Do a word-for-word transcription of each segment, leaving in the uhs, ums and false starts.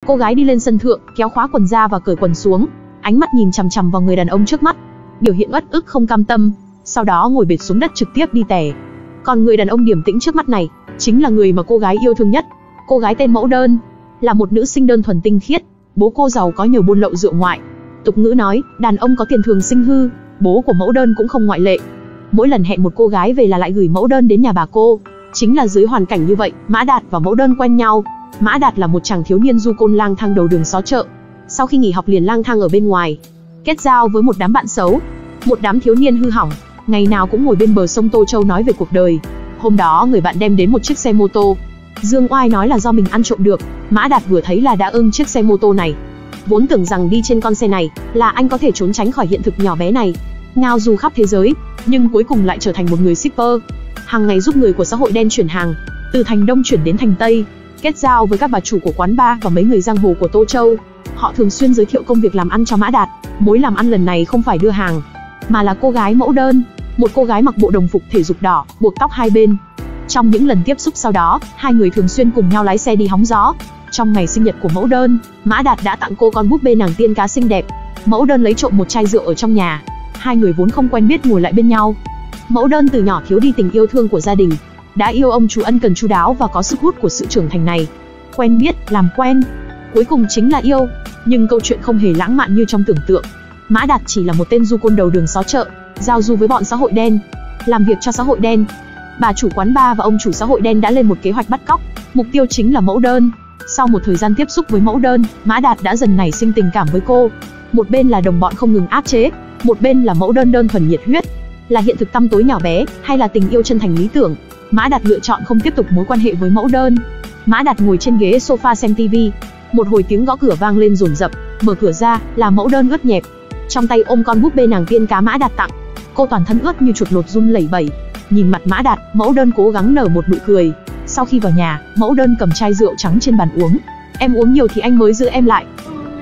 Cô gái đi lên sân thượng, kéo khóa quần ra và cởi quần xuống, ánh mắt nhìn chằm chằm vào người đàn ông trước mắt, biểu hiện uất ức không cam tâm, sau đó ngồi bệt xuống đất trực tiếp đi tè. Còn người đàn ông điềm tĩnh trước mắt này, chính là người mà cô gái yêu thương nhất. Cô gái tên Mẫu Đơn, là một nữ sinh đơn thuần tinh khiết, bố cô giàu có nhờ buôn lậu rượu ngoại. Tục ngữ nói, đàn ông có tiền thường sinh hư, bố của Mẫu Đơn cũng không ngoại lệ. Mỗi lần hẹn một cô gái về là lại gửi mẫu đơn đến nhà bà cô. Chính là dưới hoàn cảnh như vậy, Mã Đạt và Mẫu Đơn quen nhau. Mã Đạt là một chàng thiếu niên du côn lang thang đầu đường xó chợ. Sau khi nghỉ học liền lang thang ở bên ngoài, kết giao với một đám bạn xấu, một đám thiếu niên hư hỏng, ngày nào cũng ngồi bên bờ sông Tô Châu nói về cuộc đời. Hôm đó người bạn đem đến một chiếc xe mô tô. Dương Oai nói là do mình ăn trộm được. Mã Đạt vừa thấy là đã ưng chiếc xe mô tô này. Vốn tưởng rằng đi trên con xe này là anh có thể trốn tránh khỏi hiện thực nhỏ bé này, ngao du khắp thế giới, nhưng cuối cùng lại trở thành một người shipper, hàng ngày giúp người của xã hội đen chuyển hàng, từ thành Đông chuyển đến thành Tây, kết giao với các bà chủ của quán bar và mấy người giang hồ của Tô Châu. Họ thường xuyên giới thiệu công việc làm ăn cho Mã Đạt. Mối làm ăn lần này không phải đưa hàng, mà là cô gái Mẫu Đơn, một cô gái mặc bộ đồng phục thể dục đỏ, buộc tóc hai bên. Trong những lần tiếp xúc sau đó, hai người thường xuyên cùng nhau lái xe đi hóng gió. Trong ngày sinh nhật của Mẫu Đơn, Mã Đạt đã tặng cô con búp bê nàng tiên cá xinh đẹp. Mẫu Đơn lấy trộm một chai rượu ở trong nhà. Hai người vốn không quen biết ngồi lại bên nhau. Mẫu Đơn từ nhỏ thiếu đi tình yêu thương của gia đình, đã yêu ông chủ ân cần chu đáo và có sức hút của sự trưởng thành này. Quen biết, làm quen, cuối cùng chính là yêu. Nhưng câu chuyện không hề lãng mạn như trong tưởng tượng. Mã Đạt chỉ là một tên du côn đầu đường xó chợ, giao du với bọn xã hội đen, làm việc cho xã hội đen. Bà chủ quán bar và ông chủ xã hội đen đã lên một kế hoạch bắt cóc, mục tiêu chính là Mẫu Đơn. Sau một thời gian tiếp xúc với Mẫu Đơn, Mã Đạt đã dần nảy sinh tình cảm với cô. Một bên là đồng bọn không ngừng áp chế, một bên là Mẫu Đơn đơn thuần nhiệt huyết. Là hiện thực tăm tối nhỏ bé, hay là tình yêu chân thành lý tưởng? Mã Đạt lựa chọn không tiếp tục mối quan hệ với Mẫu Đơn. Mã Đạt ngồi trên ghế sofa xem tivi. Một hồi tiếng gõ cửa vang lên dồn dập, mở cửa ra là Mẫu Đơn ướt nhẹp, trong tay ôm con búp bê nàng tiên cá Mã Đạt tặng. Cô toàn thân ướt như chuột lột run lẩy bẩy. Nhìn mặt Mã Đạt, Mẫu Đơn cố gắng nở một nụ cười. Sau khi vào nhà, Mẫu Đơn cầm chai rượu trắng trên bàn uống. Em uống nhiều thì anh mới giữ em lại.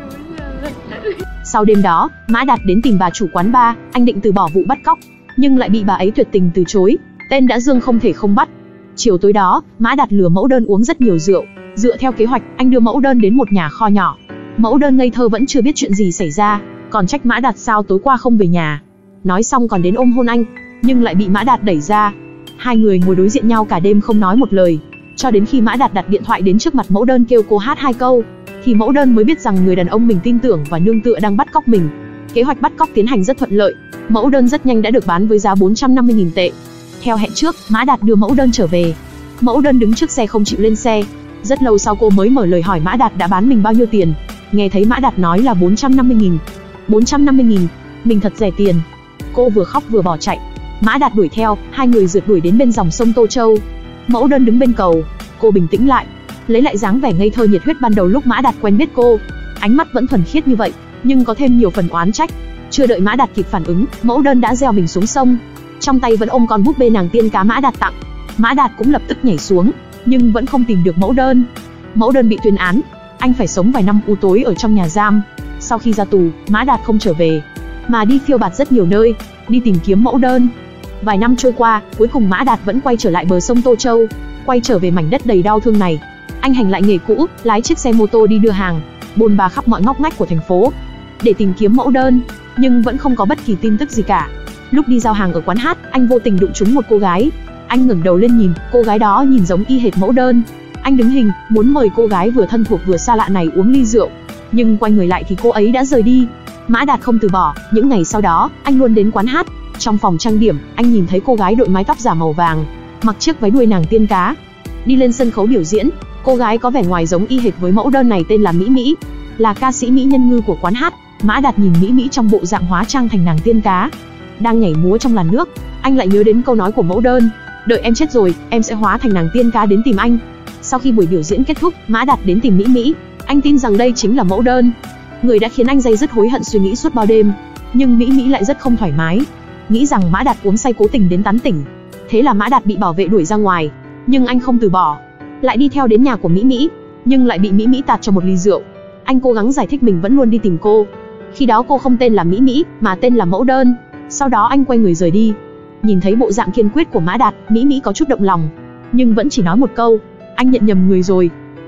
Sau đêm đó, Mã Đạt đến tìm bà chủ quán bar. Anh định từ bỏ vụ bắt cóc, nhưng lại bị bà ấy tuyệt tình từ chối. Tên đã dương không thể không bắt. Chiều tối đó, Mã Đạt lừa Mẫu Đơn uống rất nhiều rượu. Dựa theo kế hoạch, anh đưa Mẫu Đơn đến một nhà kho nhỏ. Mẫu Đơn ngây thơ vẫn chưa biết chuyện gì xảy ra, còn trách Mã Đạt sao tối qua không về nhà. Nói xong còn đến ôm hôn anh, nhưng lại bị Mã Đạt đẩy ra. Hai người ngồi đối diện nhau cả đêm không nói một lời, cho đến khi Mã Đạt đặt điện thoại đến trước mặt Mẫu Đơn kêu cô hát hai câu, thì Mẫu Đơn mới biết rằng người đàn ông mình tin tưởng và nương tựa đang bắt cóc mình. Kế hoạch bắt cóc tiến hành rất thuận lợi. Mẫu Đơn rất nhanh đã được bán với giá bốn trăm năm mươi nghìn tệ. Theo hẹn trước, Mã Đạt đưa Mẫu Đơn trở về. Mẫu Đơn đứng trước xe không chịu lên xe. Rất lâu sau cô mới mở lời hỏi Mã Đạt đã bán mình bao nhiêu tiền. Nghe thấy Mã Đạt nói là bốn trăm năm mươi nghìn. bốn trăm năm mươi nghìn, mình thật rẻ tiền. Cô vừa khóc vừa bỏ chạy. Mã Đạt đuổi theo, hai người rượt đuổi đến bên dòng sông Tô Châu. Mẫu Đơn đứng bên cầu, cô bình tĩnh lại, lấy lại dáng vẻ ngây thơ nhiệt huyết ban đầu lúc Mã Đạt quen biết cô. Ánh mắt vẫn thuần khiết như vậy, nhưng có thêm nhiều phần oán trách. Chưa đợi Mã Đạt kịp phản ứng, Mẫu Đơn đã gieo mình xuống sông, trong tay vẫn ôm con búp bê nàng tiên cá Mã Đạt tặng. Mã Đạt cũng lập tức nhảy xuống, nhưng vẫn không tìm được Mẫu Đơn. Mẫu Đơn bị tuyên án, anh phải sống vài năm u tối ở trong nhà giam. Sau khi ra tù, Mã Đạt không trở về, mà đi phiêu bạt rất nhiều nơi, đi tìm kiếm Mẫu Đơn. Vài năm trôi qua, cuối cùng Mã Đạt vẫn quay trở lại bờ sông Tô Châu, quay trở về mảnh đất đầy đau thương này. Anh hành lại nghề cũ, lái chiếc xe mô tô đi đưa hàng, bôn ba khắp mọi ngóc ngách của thành phố để tìm kiếm Mẫu Đơn, nhưng vẫn không có bất kỳ tin tức gì cả. Lúc đi giao hàng ở quán hát, anh vô tình đụng trúng một cô gái. Anh ngẩng đầu lên nhìn, cô gái đó nhìn giống y hệt Mẫu Đơn. Anh đứng hình, muốn mời cô gái vừa thân thuộc vừa xa lạ này uống ly rượu, nhưng quay người lại thì cô ấy đã rời đi. Mã Đạt không từ bỏ, những ngày sau đó, anh luôn đến quán hát. Trong phòng trang điểm, anh nhìn thấy cô gái đội mái tóc giả màu vàng, mặc chiếc váy đuôi nàng tiên cá, đi lên sân khấu biểu diễn. Cô gái có vẻ ngoài giống y hệt với Mẫu Đơn này tên là Mỹ Mỹ, là ca sĩ Mỹ Nhân Ngư của quán hát. Mã Đạt nhìn Mỹ Mỹ trong bộ dạng hóa trang thành nàng tiên cá, đang nhảy múa trong làn nước. Anh lại nhớ đến câu nói của Mẫu Đơn, đợi em chết rồi, em sẽ hóa thành nàng tiên cá đến tìm anh. Sau khi buổi biểu diễn kết thúc, Mã Đạt đến tìm Mỹ Mỹ. Anh tin rằng đây chính là Mẫu Đơn, người đã khiến anh day dứt hối hận suy nghĩ suốt bao đêm. Nhưng Mỹ Mỹ lại rất không thoải mái, nghĩ rằng Mã Đạt uống say cố tình đến tán tỉnh. Thế là Mã Đạt bị bảo vệ đuổi ra ngoài, nhưng anh không từ bỏ, lại đi theo đến nhà của Mỹ Mỹ, nhưng lại bị Mỹ Mỹ tạt cho một ly rượu. Anh cố gắng giải thích mình vẫn luôn đi tìm cô. Khi đó cô không tên là Mỹ Mỹ, mà tên là Mẫu Đơn. Sau đó anh quay người rời đi. Nhìn thấy bộ dạng kiên quyết của Mã Đạt, Mỹ Mỹ có chút động lòng, nhưng vẫn chỉ nói một câu, anh nhận nhầm người rồi.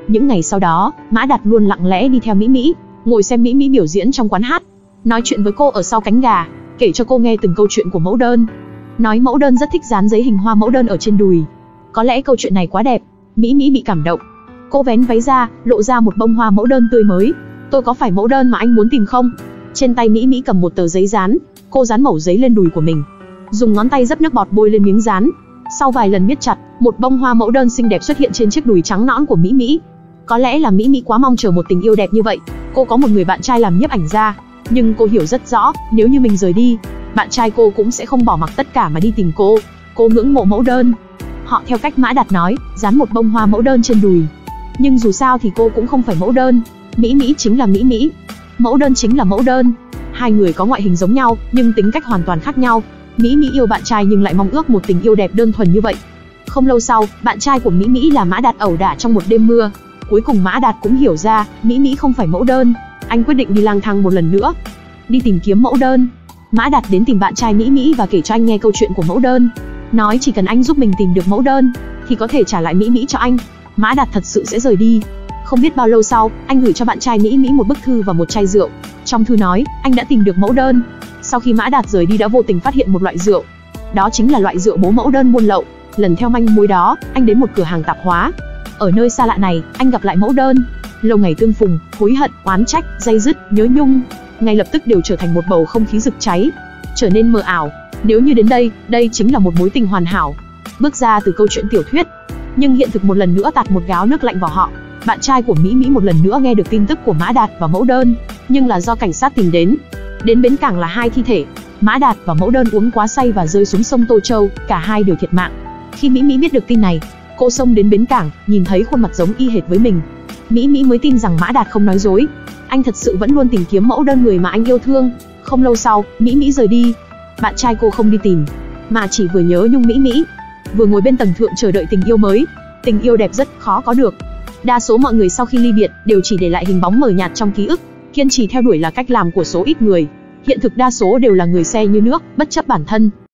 Những ngày sau đó, Mã Đạt luôn lặng lẽ đi theo Mỹ Mỹ, ngồi xem Mỹ Mỹ biểu diễn trong quán hát, nói chuyện với cô ở sau cánh gà, kể cho cô nghe từng câu chuyện của mẫu đơn. Nói mẫu đơn rất thích dán giấy hình hoa mẫu đơn ở trên đùi. Có lẽ câu chuyện này quá đẹp, Mỹ Mỹ bị cảm động. Cô vén váy ra, lộ ra một bông hoa mẫu đơn tươi mới. Tôi có phải mẫu đơn mà anh muốn tìm không? Trên tay Mỹ Mỹ cầm một tờ giấy dán, cô dán mẩu giấy lên đùi của mình, dùng ngón tay dấp nước bọt bôi lên miếng dán. Sau vài lần miết chặt, một bông hoa mẫu đơn xinh đẹp xuất hiện trên chiếc đùi trắng nõn của Mỹ Mỹ. Có lẽ là Mỹ Mỹ quá mong chờ một tình yêu đẹp như vậy. Cô có một người bạn trai làm nhiếp ảnh gia, nhưng cô hiểu rất rõ, nếu như mình rời đi, bạn trai cô cũng sẽ không bỏ mặc tất cả mà đi tìm cô. Cô ngưỡng mộ mẫu đơn. Họ theo cách Mã Đạt nói, dán một bông hoa mẫu đơn trên đùi. Nhưng dù sao thì cô cũng không phải mẫu đơn. Mỹ Mỹ chính là Mỹ Mỹ, mẫu đơn chính là mẫu đơn. Hai người có ngoại hình giống nhau, nhưng tính cách hoàn toàn khác nhau. Mỹ Mỹ yêu bạn trai nhưng lại mong ước một tình yêu đẹp đơn thuần như vậy. Không lâu sau, bạn trai của Mỹ Mỹ là Mã Đạt ẩu đả trong một đêm mưa. Cuối cùng Mã Đạt cũng hiểu ra, Mỹ Mỹ không phải mẫu đơn. Anh quyết định đi lang thang một lần nữa, đi tìm kiếm mẫu đơn. Mã Đạt đến tìm bạn trai Mỹ Mỹ và kể cho anh nghe câu chuyện của mẫu đơn. Nói chỉ cần anh giúp mình tìm được mẫu đơn, thì có thể trả lại Mỹ Mỹ cho anh. Mã Đạt thật sự sẽ rời đi. Không biết bao lâu sau, anh gửi cho bạn trai Mỹ Mỹ một bức thư và một chai rượu. Trong thư nói, anh đã tìm được mẫu đơn. Sau khi Mã Đạt rời đi đã vô tình phát hiện một loại rượu. Đó chính là loại rượu bố mẫu đơn buôn lậu. Lần theo manh mối đó, anh đến một cửa hàng tạp hóa. Ở nơi xa lạ này, anh gặp lại mẫu đơn. Lâu ngày tương phùng, hối hận, oán trách, day dứt, nhớ nhung, ngay lập tức đều trở thành một bầu không khí rực cháy, trở nên mờ ảo. Nếu như đến đây, đây chính là một mối tình hoàn hảo, bước ra từ câu chuyện tiểu thuyết. Nhưng hiện thực một lần nữa tạt một gáo nước lạnh vào họ. Bạn trai của Mỹ Mỹ một lần nữa nghe được tin tức của Mã Đạt và mẫu đơn, nhưng là do cảnh sát tìm đến. Đến bến cảng là hai thi thể. Mã Đạt và mẫu đơn uống quá say và rơi xuống sông Tô Châu, cả hai đều thiệt mạng. Khi Mỹ Mỹ biết được tin này, cô xông đến bến cảng, nhìn thấy khuôn mặt giống y hệt với mình. Mỹ Mỹ mới tin rằng Mã Đạt không nói dối. Anh thật sự vẫn luôn tìm kiếm mẫu đơn người mà anh yêu thương. Không lâu sau, Mỹ Mỹ rời đi. Bạn trai cô không đi tìm, mà chỉ vừa nhớ nhung Mỹ Mỹ, vừa ngồi bên tầng thượng chờ đợi tình yêu mới. Tình yêu đẹp rất khó có được. Đa số mọi người sau khi ly biệt đều chỉ để lại hình bóng mờ nhạt trong ký ức. Kiên trì theo đuổi là cách làm của số ít người. Hiện thực đa số đều là người xe như nước, bất chấp bản thân.